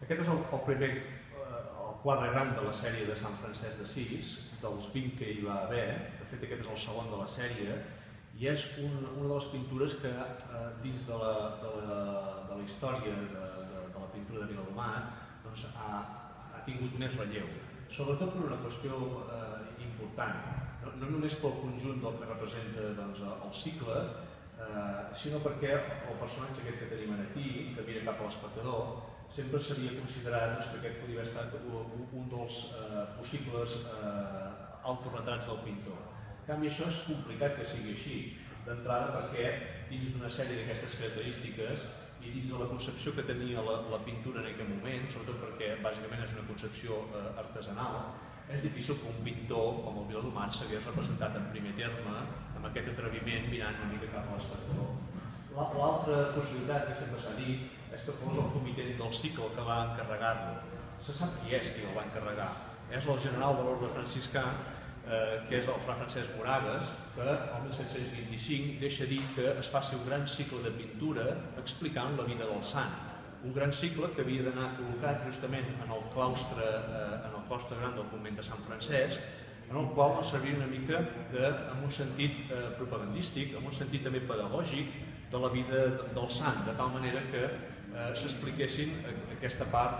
Aquest és el primer quadre gran de la sèrie de Sant Francesc d'Assís, dels 20 que hi va haver. De fet, aquest és el segon de la sèrie i és una de les pintures que dins de la història de la pintura de Viladomat ha tingut més relleu, sobretot per una qüestió important, no només pel conjunt del que representa el cicle, sinó perquè el personatge aquest que tenim aquí, que mira cap a l'espectador, sempre s'havia considerat que aquest podia haver estat un dels possibles autorretrats del pintor. En canvi, això és complicat que sigui així, d'entrada perquè dins d'una sèrie d'aquestes característiques i dins de la concepció que tenia la pintura en aquell moment, sobretot perquè bàsicament és una concepció artesanal, és difícil que un pintor com el Viladomat s'hagués representat en primer terme amb aquest atreviment mirant una mica cap a l'espectador. L'altra possibilitat que sempre s'ha dit és que fos el comitent del cicle que va encarregar-lo. Se sap qui és qui el va encarregar. És el general de l'Orde Franciscà, que és el fra Francesc Moragues, que el 1725 deixa dir que es faci un gran cicle de pintura explicant la vida del sant. Un gran cicle que havia d'anar col·locat justament en el claustre gran del convent de Sant Francesc, en el qual servia una mica amb un sentit propagandístic, amb un sentit també pedagògic de la vida del sant, de tal manera que s'expliquessin aquesta part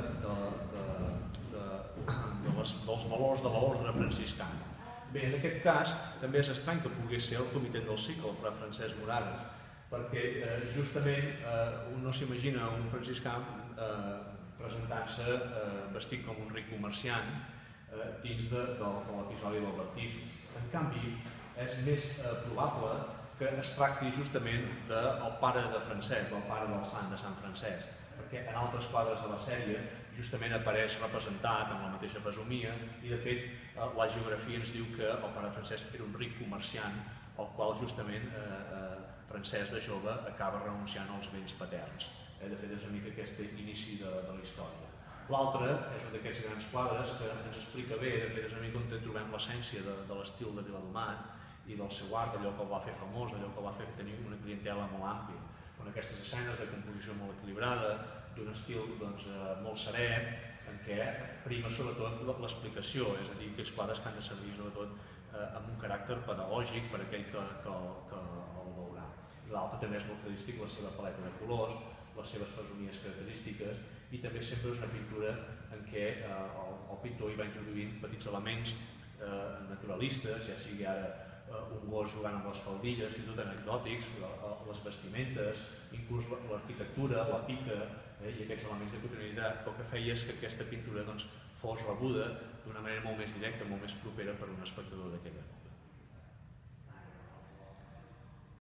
dels valors de l'ordre franciscana. Bé, en aquest cas també és estrany que pogués ser el comitent del cicle, el fra Francesc Moragues, perquè justament un no s'imagina un franciscà presentant-se vestit com un ric comerciant dins de l'episodi del baptisme. En canvi, és més probable que es tracti justament del pare de Francesc, del pare del sant de Sant Francesc, perquè en altres quadres de la sèrie justament apareix representat amb la mateixa fesomia i de fet la geografia ens diu que el pare de Francesc era un ric comerciant al qual justament Francesc de jove acaba renunciant als béns paterns. De fet és una mica aquest inici de la història. L'altre és un d'aquests grans quadres que ens explica bé, de fet és una mica on trobem l'essència de l'estil de Viladomat i del seu art, allò que el va fer famós, allò que el va fer tenir una clientela molt àmplia, on aquestes escenes de composició molt equilibrada, d'un estil molt serè, en què prima sobretot l'explicació, és a dir, aquells quadres que han de servir sobretot amb un caràcter pedagògic per aquell que el veurà. L'altre també és molt característic, la seva paleta de colors, les seves fesomies característiques, i també sempre és una pintura en què el pintor hi va introduint petits elements naturalistes, ja sigui ara un gos jugant amb les faldilles, fins i tot anecdòtics, les vestimentes, inclús l'arquitectura, la pica i aquests elements de quotidianitat, el que feia és que aquesta pintura fos rebuda d'una manera molt més directa, molt més propera per a un espectador d'aquella època.